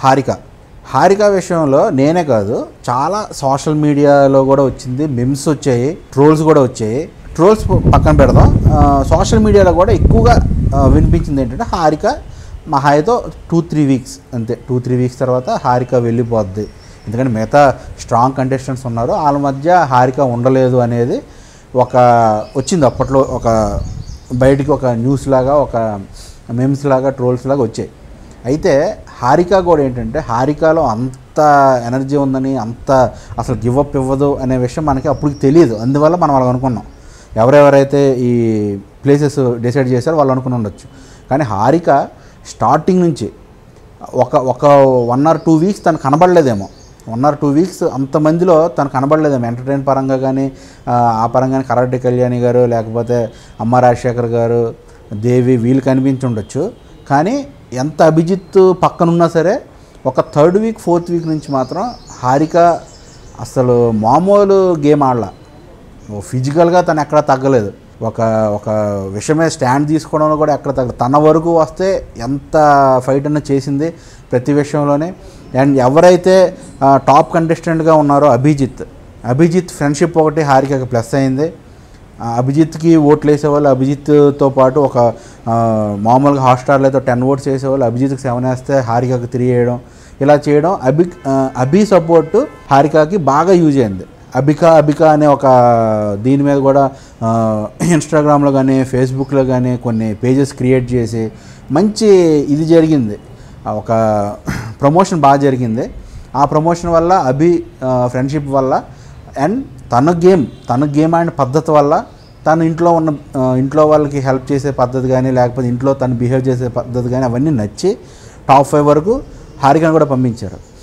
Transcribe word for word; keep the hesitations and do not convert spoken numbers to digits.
హారిక హారిక విషయంలో నేనే కాదు చాలా సోషల్ మీడియాలో కూడా వచ్చింది, మెమ్స్ వచ్చాయి, ట్రోల్స్ కూడా వచ్చాయి. ట్రోల్స్ పక్కన పెడదాం, సోషల్ మీడియాలో కూడా ఎక్కువగా వినిపించింది ఏంటంటే హారిక మహాయితో టూ త్రీ వీక్స్ అంతే, టూ త్రీ వీక్స్ తర్వాత హారిక వెళ్ళిపోద్ది. ఎందుకంటే మిగతా స్ట్రాంగ్ కంటెస్టెంట్స్ ఉన్నారు, వాళ్ళ మధ్య హారిక ఉండలేదు అనేది ఒక వచ్చింది అప్పట్లో, ఒక బయటికి ఒక న్యూస్ లాగా, ఒక మెమ్స్ లాగా, ట్రోల్స్ లాగా వచ్చాయి. అయితే హారిక కూడా ఏంటంటే హారికలో అంత ఎనర్జీ ఉందని, అంత అసలు గివప్ ఇవ్వదు అనే విషయం మనకి అప్పుడు తెలియదు. అందువల్ల మనం వాళ్ళు అనుకున్నాం, ఎవరెవరైతే ఈ ప్లేసెస్ డిసైడ్ చేశారో వాళ్ళు అనుకుని ఉండొచ్చు. కానీ హారిక స్టార్టింగ్ నుంచి ఒక ఒక వన్ ఆర్ టూ వీక్స్ తను కనబడలేదేమో, వన్ ఆర్ టూ వీక్స్ అంతమందిలో తను కనబడలేదేమో. ఎంటర్టైన్ పరంగా కానీ ఆ పరంగా కరాటే కళ్యాణి గారు, లేకపోతే అమ్మ రాజశేఖర్ గారు, దేవి, వీళ్ళు కనిపించి ఉండొచ్చు. కానీ ఎంత అభిజిత్ పక్కనున్నా సరే ఒక థర్డ్ వీక్ ఫోర్త్ వీక్ నుంచి మాత్రం హారిక అసలు మామూలు గేమ్ ఆడలా. ఫిజికల్గా తను ఎక్కడ తగ్గలేదు, ఒక ఒక విషయమే స్టాండ్ తీసుకోవడంలో కూడా ఎక్కడ తగ్గలేదు. తన వరకు వస్తే ఎంత ఫైట్ అన్న చేసింది ప్రతి విషయంలోనే. అండ్ ఎవరైతే టాప్ కంటెస్టెంట్గా ఉన్నారో అభిజిత్ అభిజిత్ ఫ్రెండ్షిప్ ఒకటి హారికకి ప్లస్ అయింది. అభిజిత్కి ఓట్లు వేసేవాళ్ళు, అభిజిత్తో పాటు ఒక మామూలుగా హాట్స్టార్లో అయితే టెన్ ఓట్స్ వేసేవాళ్ళు, అభిజిత్కి సెవెన్ వేస్తే హారికకి త్రీ వేయడం, ఇలా చేయడం అభి అభి సపోర్టు హారికకి బాగా యూజ్ అయింది. అబిక అబిక అనే ఒక దీని మీద కూడా ఇన్స్టాగ్రామ్లో కానీ ఫేస్బుక్లో కానీ కొన్ని పేజెస్ క్రియేట్ చేసి మంచి ఇది జరిగింది, ఒక ప్రమోషన్ బాగా జరిగింది. ఆ ప్రమోషన్ వల్ల అభి ఫ్రెండ్షిప్ వల్ల అండ్ తన గేమ్ తన గేమ్ అండ్ పద్ధతి వల్ల తను ఇంట్లో ఉన్న ఇంట్లో వాళ్ళకి హెల్ప్ చేసే పద్ధతి కానీ, లేకపోతే ఇంట్లో తను బిహేవ్ చేసే పద్ధతి కానీ అవన్నీ నచ్చి టాప్ ఫైవ్ వరకు హారికను కూడా పంపించారు.